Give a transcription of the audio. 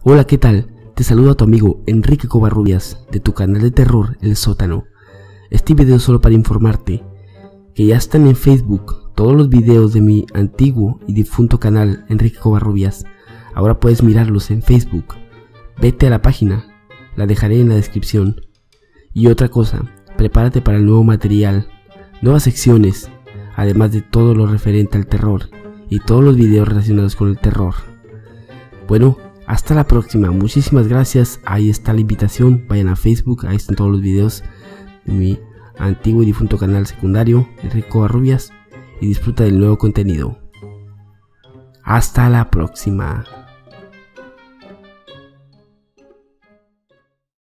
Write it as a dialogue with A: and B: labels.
A: Hola, ¿qué tal? Te saludo a tu amigo Enrique Covarrubias de tu canal de terror El Sótano. Este video es solo para informarte que ya están en Facebook todos los videos de mi antiguo y difunto canal Enrique Covarrubias. Ahora puedes mirarlos en Facebook. Vete a la página, la dejaré en la descripción. Y otra cosa, prepárate para el nuevo material, nuevas secciones, además de todo lo referente al terror y todos los videos relacionados con el terror. Bueno, hasta la próxima, muchísimas gracias. Ahí está la invitación, vayan a Facebook, ahí están todos los videos de mi antiguo y difunto canal secundario Enrique Covarrubias y disfruta del nuevo contenido. Hasta la próxima.